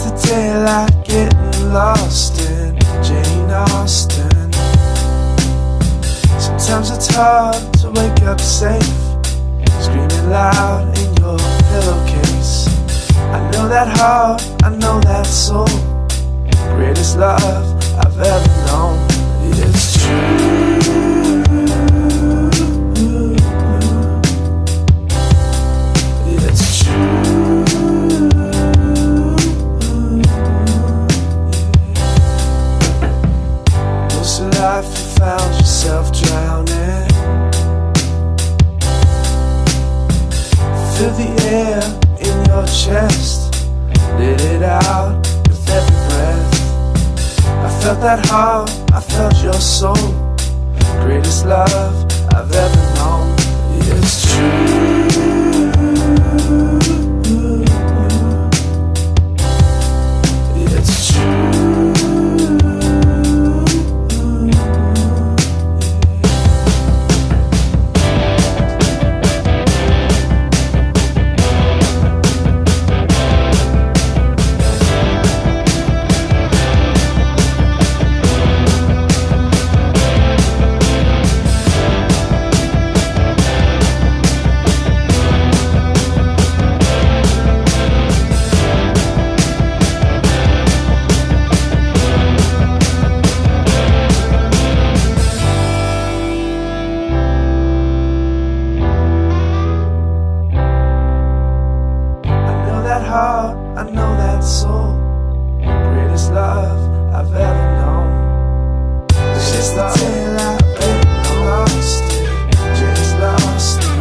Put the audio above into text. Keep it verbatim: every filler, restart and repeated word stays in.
a day like getting lost in Jane Austen. Sometimes it's hard to wake up safe, screaming loud in your pillowcase. I know that heart, I know that soul, greatest love I've ever known. It's true. It's true. Most of life you found yourself drowning. Feel the air in your chest, let it out with every breath. I felt that heart, I felt your soul, greatest love I've ever known. It's true. It's true. Heart, I know that soul, greatest love I've ever known. It's just the day I've been lost in, just lost in